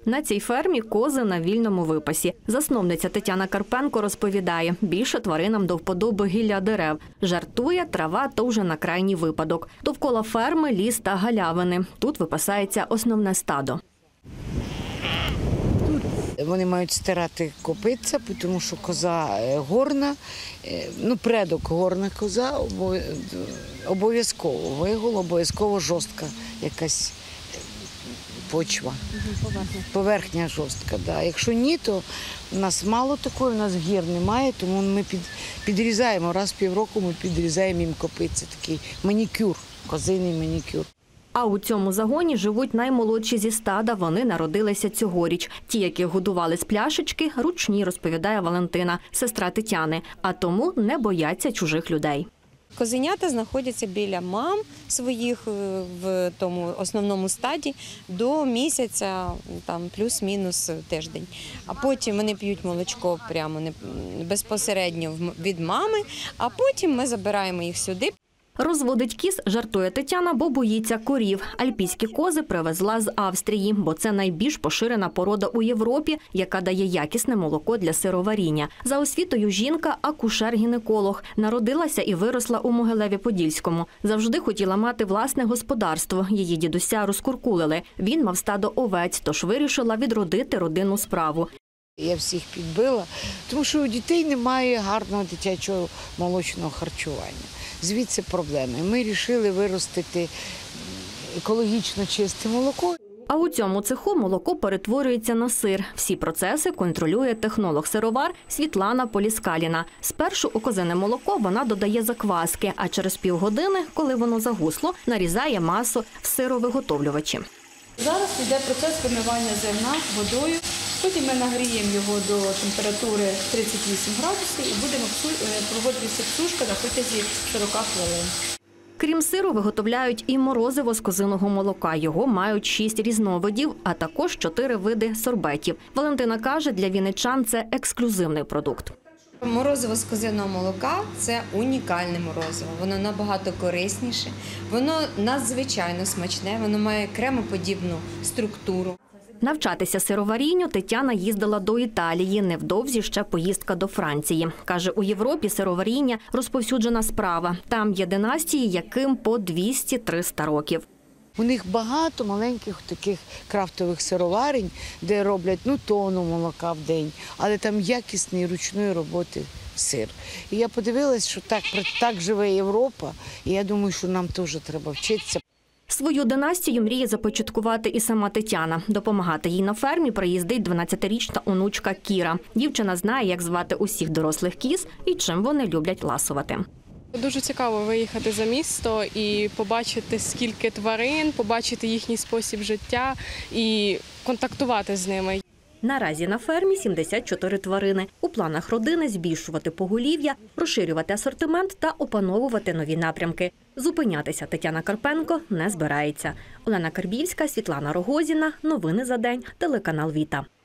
На цій фермі кози на вільному випасі. Засновниця Тетяна Карпенко розповідає, більше тваринам до вподоби гілля дерев. Жартує, трава – то вже на крайній випадок. Довкола ферми – ліс та галявини. Тут випасається основне стадо. Вони мають стирати копитця, тому що коза горна, предок горна коза, обов'язково вигул, обов'язково жорстка якась почва. Поверхня жорстка, да. Якщо ні, то у нас мало такої, у нас гір немає, тому ми підрізаємо, раз в півроку ми підрізаємо їм копитця, такий манікюр, козиний манікюр. А у цьому загоні живуть наймолодші зі стада, вони народилися цьогоріч. Ті, яких годували з пляшечки, ручні, розповідає Валентина, сестра Тетяни, а тому не бояться чужих людей. Козенята знаходяться біля мам своїх в тому основному стаді до місяця, там плюс-мінус тиждень. А потім вони п'ють молочко прямо безпосередньо від мами, а потім ми забираємо їх сюди. Розводить кіз, жартує Тетяна, бо боїться корів. Альпійські кози привезла з Австрії, бо це найбільш поширена порода у Європі, яка дає якісне молоко для сироваріння. За освітою жінка – акушер-гінеколог. Народилася і виросла у Могилеві-Подільському. Завжди хотіла мати власне господарство. Її дідуся розкуркулили. Він мав стадо овець, тож вирішила відродити родинну справу. Я всіх підбила, тому що у дітей немає гарного дитячого молочного харчування. Звідси проблеми. Ми вирішили виростити екологічно чисте молоко. А у цьому цеху молоко перетворюється на сир. Всі процеси контролює технолог-сировар Світлана Поліскаліна. Спершу у козине молоко вона додає закваски, а через півгодини, коли воно загусло, нарізає масу в сировиготовлювачі. Зараз йде процес вимивання зерна водою. Потім ми нагріємо його до температури 38 градусів і будемо проводитися сушка на протязі 40 хвилин. Крім сиру, виготовляють і морозиво з козиного молока. Його мають 6 різновидів, а також 4 види сорбетів. Валентина каже, для вінничан це ексклюзивний продукт. Морозиво з козиного молока – це унікальне морозиво. Воно набагато корисніше, воно надзвичайно смачне, воно має кремоподібну структуру. Навчатися сироварінню Тетяна їздила до Італії, невдовзі ще поїздка до Франції. Каже, у Європі сироваріння – розповсюджена справа. Там є династії, яким по 200-300 років. У них багато маленьких таких крафтових сироварень, де роблять тонну молока в день, але там якісний ручної роботи сир. І я подивилась, що так живе Європа, і я думаю, що нам теж треба вчитися. Свою династію мріє започаткувати і сама Тетяна. Допомагати їй на фермі приїздить 12-річна онучка Кіра. Дівчина знає, як звати усіх дорослих кіз і чим вони люблять ласувати. Дуже цікаво виїхати за місто і побачити, скільки тварин, побачити їхній спосіб життя і контактувати з ними. Наразі на фермі 74 тварини. У планах родини збільшувати поголів'я, розширювати асортимент та опановувати нові напрямки. Зупинятися Тетяна Карпенко не збирається. Олена Карбівська, Світлана Рогозіна. Новини за день. Телеканал Віта.